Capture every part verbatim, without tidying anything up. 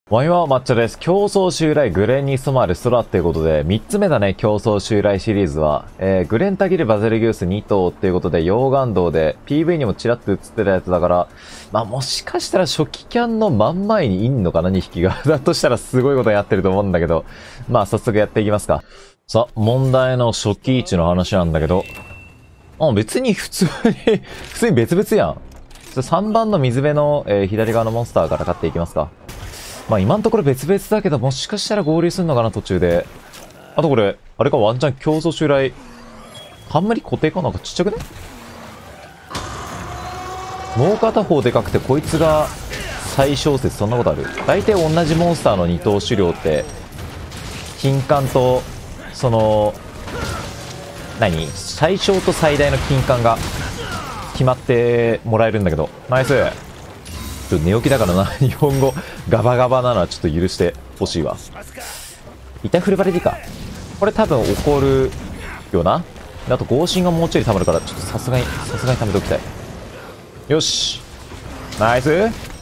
ワイワ抹茶です。競争襲来グレンに染まる空っていうことで、みっつめだね、競争襲来シリーズは。えー、グレンタギルバゼルギウスに頭っていうことで、溶岩道で、ピーブイ にもチラッと映ってたやつだから、まあもしかしたら初期キャンの真ん前にいんのかな、にひきが。だとしたらすごいことやってると思うんだけど、まあ早速やっていきますか。さあ、問題の初期位置の話なんだけど、あ、別に普通に普通に別々やん。さんばんの水辺の、えー、左側のモンスターから買っていきますか。まあ今のところ別々だけど、もしかしたら合流するのかな、途中で。あとこれ、あれか、ワンチャン競争襲来。あんまり固定かなんかちっちゃくね？もう片方でかくて、こいつが最小説、そんなことある？大体同じモンスターの二頭狩猟って、金冠と、その、何？最小と最大の金冠が決まってもらえるんだけど。ナイス。ちょっと寝起きだからな。日本語ガバガバなのはちょっと許してほしいわ。板フルバレでいいか。これ多分起こるよな。あと合心がもうちょい溜まるから、ちょっとさすがに、さすがに溜めておきたい。よし。ナイス。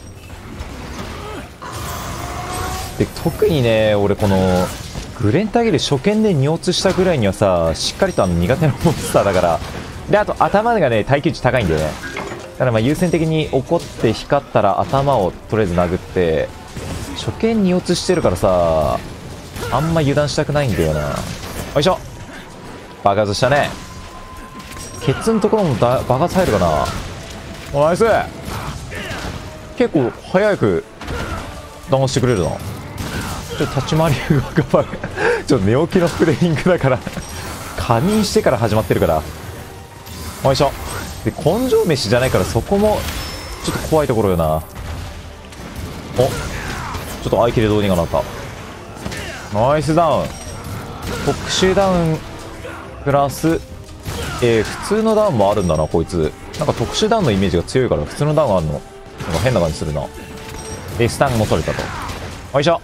で、特にね、俺この、グレンタギル初見でに落したぐらいにはさ、しっかりとあの苦手なモンスターだから。で、あと頭がね、耐久値高いんだよね。だからまあ優先的に怒って光ったら頭をとりあえず殴って、初見に落ちしてるからさ、あんま油断したくないんだよな。よいしょ。爆発したね。ケツのところもだ爆発入るかな。お、ナイス。結構早く弾してくれるな。ちょっと立ち回りがバカ。ちょっと寝起きのプレイングだから仮眠してから始まってるから。よいしょ。で、根性飯じゃないからそこもちょっと怖いところよな。お、ちょっと合気でどうにかなった。ナイスダウン。特殊ダウンプラス、えー、普通のダウンもあるんだなこいつ。なんか特殊ダウンのイメージが強いから普通のダウンあるのなんか変な感じするな。で、スタンも取れたと。よいしょ。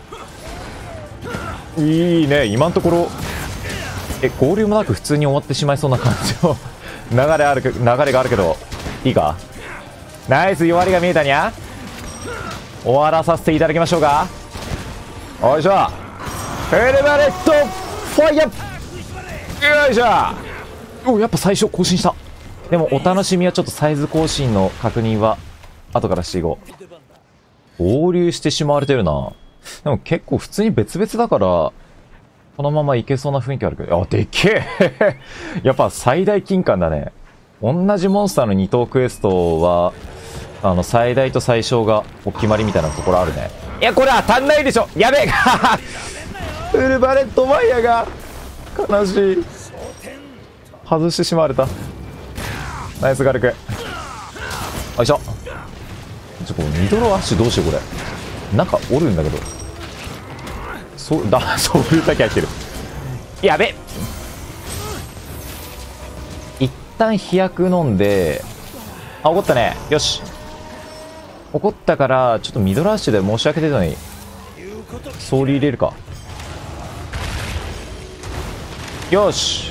いいね。今のところえ合流もなく普通に終わってしまいそうな感じの流れある流れがあるけど、いいか。ナイス。弱りが見えたにゃ。終わらさせていただきましょうか。よいしょ。フェルバレットファイヤー。よいしょ。お、やっぱ最初更新した。でもお楽しみはちょっとサイズ更新の確認は後からしていこう。合流してしまわれてるな。でも結構普通に別々だからこのままいけそうな雰囲気あるけど。あ、でっけえやっぱ最大金冠だね。同じモンスターの二頭クエストはあの最大と最小がお決まりみたいなところあるね。いや、これ当たんないでしょ。やべえウルバレットファイヤーが悲しい。外してしまわれた。ナイスガルク。よいしょ。ちょ、このミドルアッシュどうしようこれ。なんかおるんだけど。そうだ、そういうだけ入ってる。やべ。一旦飛躍飲んで、あ、怒ったね。よし。怒ったからちょっとミドルアッシュで申し訳出たのにソーリー入れるか。よし。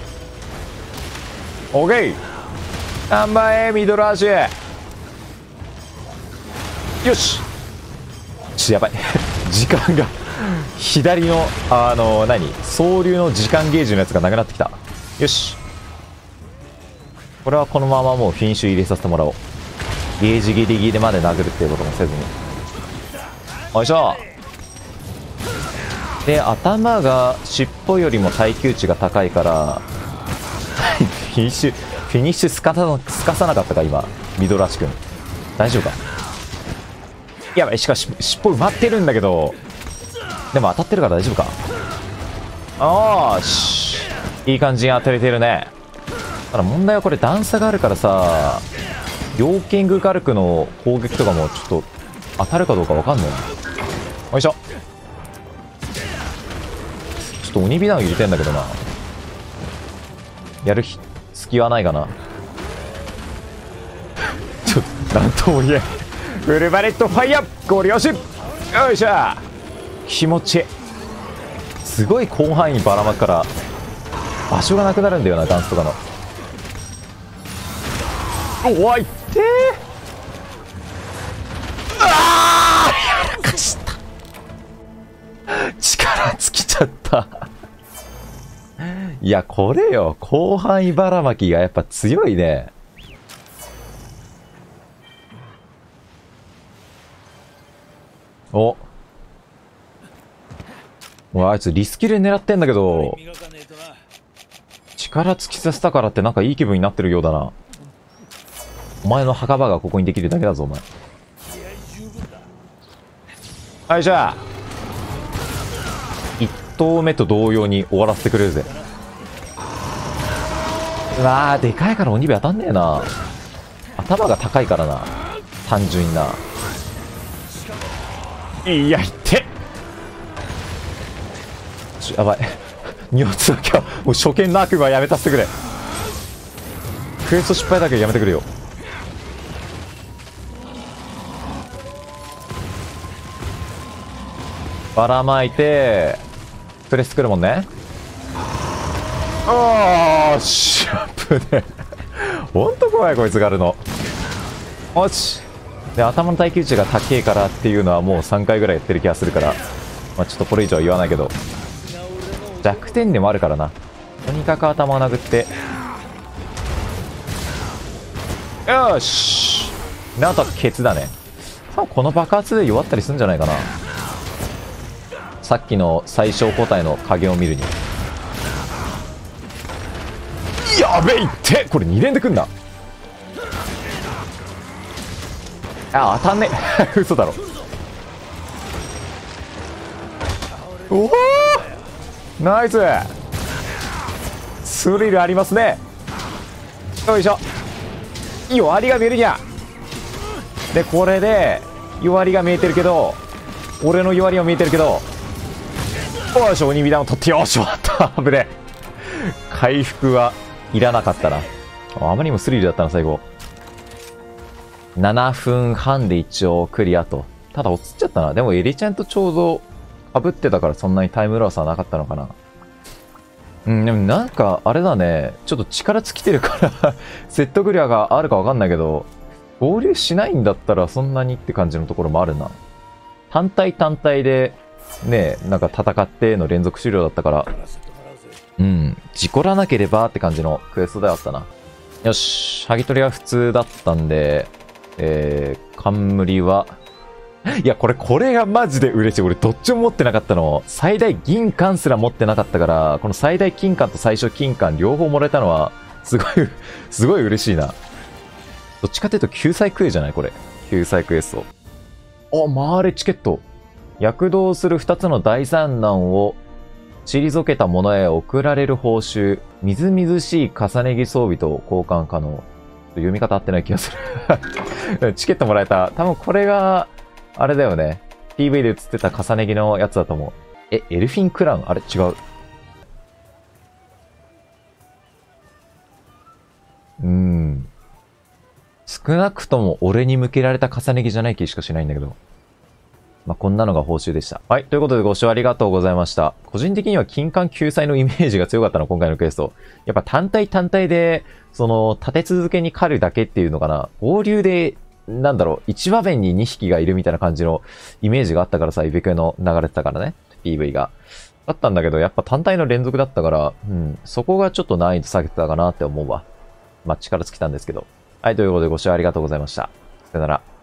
オーケー。頑張れミドルアッシュ。よし。ちょっとやばい時間が左のあの何総流の時間ゲージのやつがなくなってきた。よし。これはこのままもうフィニッシュ入れさせてもらおう。ゲージギリギリまで殴るっていうこともせずに。よいしょ。で、頭が尻尾よりも耐久値が高いからフィニッシュフィニッシュすかさすかさなかったか今ミドルアッシュ君。大丈夫か。やばい。しかし尻尾埋まってるんだけど、でも当たってるから大丈夫か。あーし、いい感じに当たれてるね。ただ問題はこれ段差があるからさ、ヨーキングガルクの攻撃とかもちょっと当たるかどうか分かんない。よいしょ。ちょっと鬼火弾入れてんだけどな。やる隙はないかなちょっとなんとも言えん。フルバレットファイヤーゴリ押し。よいしょ。気持ちいい。すごい広範囲にばらまくから場所がなくなるんだよな、ダンスとかの。おわいってー。あーやらかした。 尽きちゃった。いや、これよ。広範囲ばらまきがやっぱ強いね。お。おい、あいつリスキル狙ってんだけど、力尽きさせたからってなんかいい気分になってるようだな。お前の墓場がここにできるだけだぞ、お前。はい、じゃあ。一投目と同様に終わらせてくれるぜ。うわー、でかいから鬼火当たんねえな。頭が高いからな。単純にな。いや、いってちょ、やばい。に発だけは、もう初見の悪夢はやめさせてくれ。クエスト失敗だけはやめてくれよ。ばらまいて、プレス作るもんね。あーし、危ねえ。ほんと怖い、こいつがあるの。よし。で、頭の耐久値が高えからっていうのはもうさんかいぐらいやってる気がするから、まあ、ちょっとこれ以上は言わないけど、弱点でもあるからな。とにかく頭を殴って。よーし。なんとケツだね。多分この爆発で弱ったりするんじゃないかな。さっきの最小個体の加減を見るに。やべえってこれに連でくんだ。あ、当たんねえ。嘘だろ。おおナイススリルありますね。よいしょ。弱りが見えるにゃ。で、これで弱りが見えてるけど、俺の弱りは見えてるけど、よし、鬼火弾を取って、よし、終わった。危ねえ。回復はいらなかったな。あまりにもスリルだったな、最後。ななふんはんで一応クリアと。ただ落ちちゃったな。でもエリちゃんとちょうど被ってたからそんなにタイムロスはなかったのかな。うん、でもなんかあれだね。ちょっと力尽きてるから説得力があるかわかんないけど、合流しないんだったらそんなにって感じのところもあるな。単体単体でね、なんか戦っての連続終了だったから、うん、事故らなければって感じのクエストであったな。よし、ハギ取りは普通だったんで、えー、冠は、いや、これ、これがマジで嬉しい。俺、どっちも持ってなかったの。最大銀冠すら持ってなかったから、この最大金冠と最小金冠両方もらえたのは、すごい、すごい嬉しいな。どっちかというと、救済クエじゃないこれ。救済クエスト。あ、回れチケット。躍動する二つの大産難を退けた者へ送られる報酬。みずみずしい重ね着装備と交換可能。読み方合ってない気がする。チケットもらえた。多分これが、あれだよね。ピーブイ で映ってた重ね着のやつだと思う。え、エルフィンクラウンあれ違う。うーん。少なくとも俺に向けられた重ね着じゃない気しかしないんだけど。まあ、こんなのが報酬でした。はい。ということでご視聴ありがとうございました。個人的には金冠救済のイメージが強かったの、今回のクエスト。やっぱ単体単体で、その、立て続けに狩るだけっていうのかな。合流で、なんだろう、いち場面ににひきがいるみたいな感じのイメージがあったからさ、イベクエの流れてたからね。ピーブイ が。だったんだけど、やっぱ単体の連続だったから、うん。そこがちょっと難易度下げてたかなって思うわ。まあ、力尽きたんですけど。はい。ということでご視聴ありがとうございました。さよなら。